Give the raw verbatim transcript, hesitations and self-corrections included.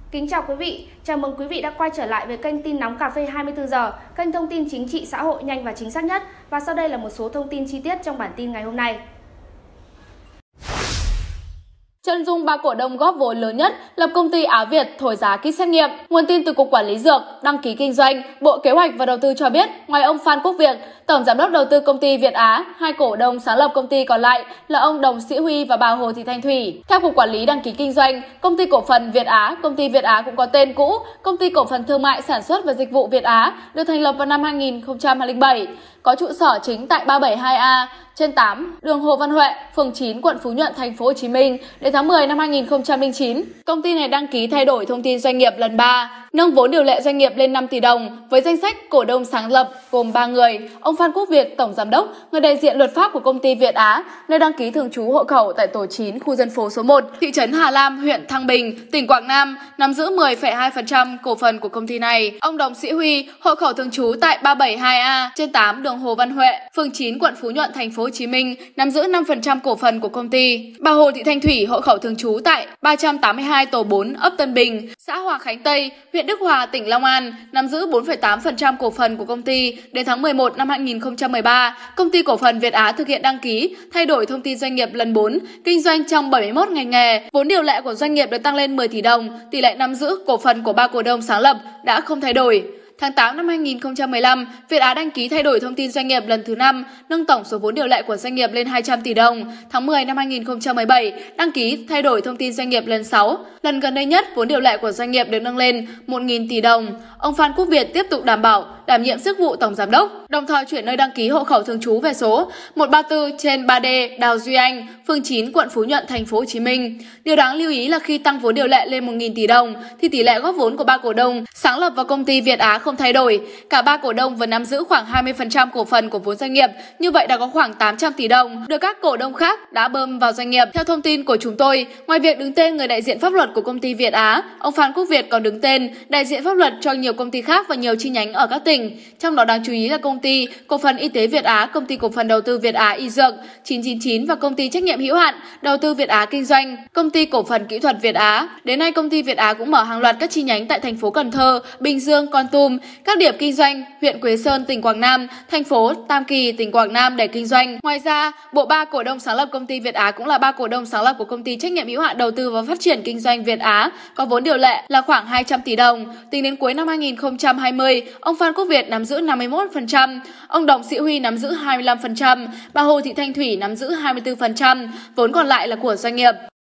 Kính chào quý vị, chào mừng quý vị đã quay trở lại với kênh tin nóng cà phê hai mươi tư giờ, kênh thông tin chính trị xã hội nhanh và chính xác nhất. Và sau đây là một số thông tin chi tiết trong bản tin ngày hôm nay. Chân dung ba cổ đông góp vốn lớn nhất lập công ty Á Việt thổi giá kit xét nghiệm. Nguồn tin từ Cục Quản lý Dược, Đăng ký Kinh doanh, Bộ Kế hoạch và Đầu tư cho biết, ngoài ông Phan Quốc Việt, Tổng Giám đốc Đầu tư công ty Việt Á, hai cổ đông sáng lập công ty còn lại là ông Đồng Sĩ Huy và bà Hồ Thị Thanh Thủy. Theo Cục Quản lý Đăng ký Kinh doanh, công ty cổ phần Việt Á, công ty Việt Á cũng có tên cũ, công ty cổ phần thương mại sản xuất và dịch vụ Việt Á, được thành lập vào năm hai nghìn không trăm lẻ bảy, có trụ sở chính tại ba bảy hai A trên tám, đường Hồ Văn Huệ, phường chín, quận Phú Nhuận, thành phố Hồ Chí Minh đến tháng mười năm hai nghìn không trăm lẻ chín. Công ty này đăng ký thay đổi thông tin doanh nghiệp lần ba, nâng vốn điều lệ doanh nghiệp lên năm tỷ đồng với danh sách cổ đông sáng lập gồm ba người: ông Phan Quốc Việt, tổng giám đốc, người đại diện luật pháp của công ty Việt Á, nơi đăng ký thường trú hộ khẩu tại tổ chín, khu dân phố số một, thị trấn Hà Lam, huyện Thăng Bình, tỉnh Quảng Nam, nắm giữ mười phẩy hai phần trăm cổ phần của công ty này. Ông Đồng Sĩ Huy, hộ khẩu thường trú tại ba bảy hai A trên tám, đường Hồ Văn Huệ, phường chín, quận Phú Nhuận, thành phố Hồ Chí Minh, nắm giữ năm phần trăm cổ phần của công ty. Bà Hồ Thị Thanh Thủy, hộ khẩu thường trú tại ba trăm tám mươi hai tổ bốn, ấp Tân Bình, xã Hòa Khánh Tây, huyện Đức Hòa, tỉnh Long An, nắm giữ bốn phẩy tám phần trăm cổ phần của công ty. Đến tháng mười một năm hai nghìn không trăm mười ba, công ty cổ phần Việt Á thực hiện đăng ký thay đổi thông tin doanh nghiệp lần bốn, kinh doanh trong bảy mươi mốt ngành nghề. Vốn điều lệ của doanh nghiệp được tăng lên mười tỷ đồng, tỷ lệ nắm giữ cổ phần của ba cổ đông sáng lập đã không thay đổi. Tháng tám năm hai nghìn không trăm mười lăm, Việt Á đăng ký thay đổi thông tin doanh nghiệp lần thứ năm, nâng tổng số vốn điều lệ của doanh nghiệp lên hai trăm tỷ đồng. Tháng mười năm hai nghìn không trăm mười bảy, đăng ký thay đổi thông tin doanh nghiệp lần sáu. Lần gần đây nhất, vốn điều lệ của doanh nghiệp được nâng lên một nghìn tỷ đồng. Ông Phan Quốc Việt tiếp tục đảm bảo đảm nhiệm chức vụ tổng giám đốc, đồng thời chuyển nơi đăng ký hộ khẩu thường trú về số một ba tư trên ba D Đào Duy Anh, phường chín, quận Phú Nhuận, thành phố Hồ Chí Minh. Điều đáng lưu ý là khi tăng vốn điều lệ lên một nghìn tỷ đồng thì tỷ lệ góp vốn của ba cổ đông sáng lập vào công ty Việt Á không thay đổi. Cả ba cổ đông vẫn nắm giữ khoảng hai mươi phần trăm cổ phần của vốn doanh nghiệp, như vậy đã có khoảng tám trăm tỷ đồng được các cổ đông khác đã bơm vào doanh nghiệp. Theo thông tin của chúng tôi, ngoài việc đứng tên người đại diện pháp luật của công ty Việt Á, ông Phan Quốc Việt còn đứng tên đại diện pháp luật cho nhiều công ty khác và nhiều chi nhánh ở các tỉnh. Trong đó đáng chú ý là công ty cổ phần y tế Việt Á, công ty cổ phần đầu tư Việt Á Y Dược chín chín chín và công ty trách nhiệm hữu hạn đầu tư Việt Á Kinh doanh, công ty cổ phần kỹ thuật Việt Á. Đến nay, công ty Việt Á cũng mở hàng loạt các chi nhánh tại thành phố Cần Thơ, Bình Dương, Kon Tum, các điểm kinh doanh huyện Quế Sơn, tỉnh Quảng Nam, thành phố Tam Kỳ, tỉnh Quảng Nam để kinh doanh. Ngoài ra, bộ ba cổ đông sáng lập công ty Việt Á cũng là ba cổ đông sáng lập của công ty trách nhiệm hữu hạn đầu tư và phát triển kinh doanh Việt Á, có vốn điều lệ là khoảng hai trăm tỷ đồng. Tính đến cuối năm hai nghìn không trăm hai mươi, ông Phan Quốc Việt nắm giữ năm mươi mốt phần trăm, ông Đồng Sĩ Huy nắm giữ hai mươi lăm phần trăm, bà Hồ Thị Thanh Thủy nắm giữ hai mươi tư phần trăm, vốn còn lại là của doanh nghiệp.